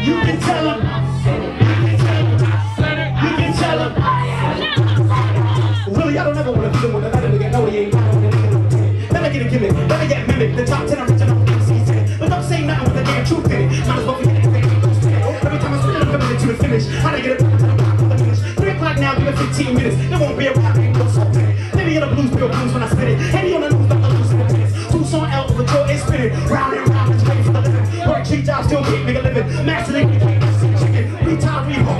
You can tell them. You can tell them. Really, I don't ever want to be the one that another nigga know he ain't got no nigga. Let me get a gimmick, let me get mimic. The top 10 original MCs in it. But don't say nothing with the damn truth in it. Might as well forget everything that goes to it. Every time I spit, I'm coming to the finish. How to get it to the block of the finish. 3 o'clock now, give it 15 minutes. There won't be a rap, ain't no salt in it. Maybe in the blues, real blues when I spit it. Heavy on the news, but the loose in the minutes. 2 song L with Joe is spinning. Round and round, it's ready for the living. Work 3 jobs, still keep nigga living. Master nigga, can't see chicken. We time, we home.